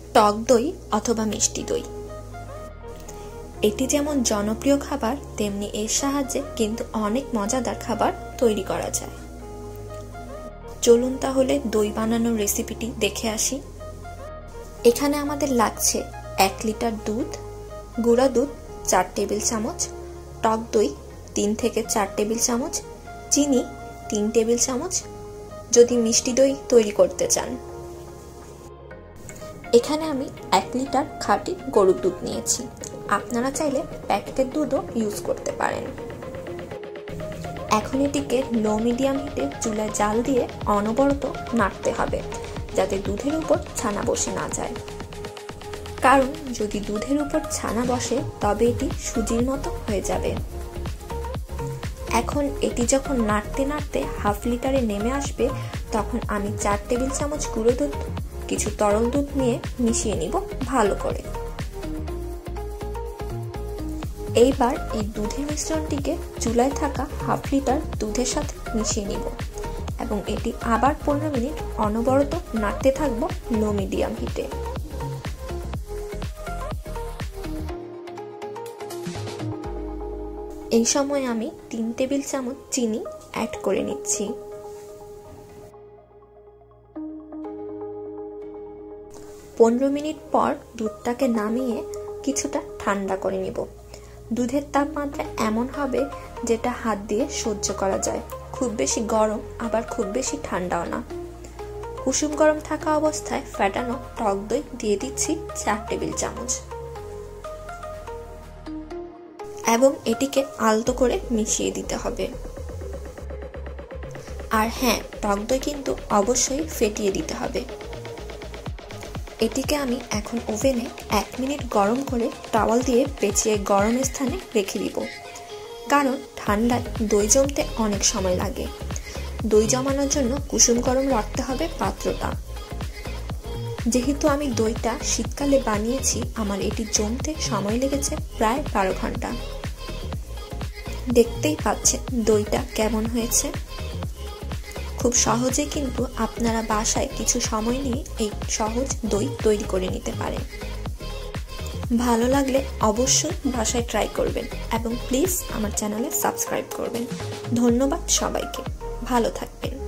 টক দই অথবা মিষ্টি দই। এটি যেমন জনপ্রিয় খাবার, তেমনি এর সাহায্যে কিন্তু অনেক মজাদার খাবার তৈরি করা যায়। চলুন তাহলে দই বানানোর রেসিপিটি দেখে আসি। এখানে আমাদের লাগছে 1 লিটার দুধ, গুঁড়া দুধ 4 টেবিল চামচ, টক দই 3 থেকে 4 টেবিল চামচ, চিনি 3 টেবিল চামচ যদি মিষ্টি দই তৈরি করতে চান। এখানে আমি 1 লিটার খাঁটি গরুর দুধ নিয়েছি, আপনারা চাইলে প্যাকেটের দুধও ইউজ করতে পারেন। এখন এটিকে লো মিডিয়াম হিটে চুলায় জাল দিয়ে অনবরত নাড়তে হবে, যাতে দুধের উপর ছানা বসে না যায়। কারণ যদি দুধের উপর ছানা বসে তবে এটি সুজির মতো হয়ে যাবে। এখন এটি যখন নাড়তে নাড়তে হাফ লিটারে নেমে আসবে, তখন আমি 4 টেবিল চামচ গুঁড়ো দুধ, কিছু তরল দুধ নিয়ে মিশিয়ে নিব ভালো করে। এইবার এই দুধের মিশ্রণটিকে চুলায় থাকা হাফ লিটার দুধের সাথে মিশিয়ে নিব এবং এটি আবার 15 মিনিট অনবরত নাড়তে থাকবো লো মিডিয়াম হিটে। এই সময় আমি 3 টেবিল চামচ চিনি অ্যাড করে নিচ্ছি। পনেরো মিনিট পর দুধটাকে নামিয়ে কিছুটা ঠান্ডা করে নিব। দুধের তাপমাত্রা এমন হবে যেটা হাত দিয়ে সহ্য করা যায়, খুব বেশি গরম আবার খুব বেশি ঠান্ডাও না। কুসুম গরম থাকা অবস্থায় ফেটানো টক দই দিয়ে দিচ্ছি 4 টেবিল চামচ এবং এটিকে আলতো করে মিশিয়ে দিতে হবে। আর হ্যাঁ, টক দই কিন্তু অবশ্যই ফেটিয়ে দিতে হবে। এটিকে আমি এখন ওভেনে 1 মিনিট গরম করে টাওয়াল দিয়ে পেঁচিয়ে গরম স্থানে রেখে দিব, কারণ ঠান্ডায় দই জমতে অনেক সময় লাগে। দই জমানোর জন্য কুসুম গরম রাখতে হবে পাত্রটা। যেহেতু আমি দইটা শীতকালে বানিয়েছি, আমার এটি জমতে সময় লেগেছে প্রায় 12 ঘন্টা। দেখতেই পাচ্ছেন দইটা কেমন হয়েছে। খুব সহজে কিন্তু আপনারা বাসায় কিছু সময় নিয়ে এই সহজ দই তৈরি করে নিতে পারেন। ভালো লাগলে অবশ্যই বাসায় ট্রাই করবেন এবং প্লিজ আমার চ্যানেলে সাবস্ক্রাইব করবেন। ধন্যবাদ সবাইকে, ভালো থাকবেন।